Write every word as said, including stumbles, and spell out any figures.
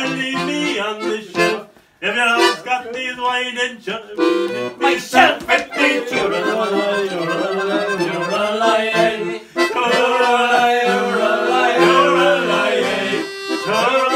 leave me on the shelf. If your house got these wine and china, myself and me, churalai, churalai, churalai, churalai, churalai, churalai, churalai.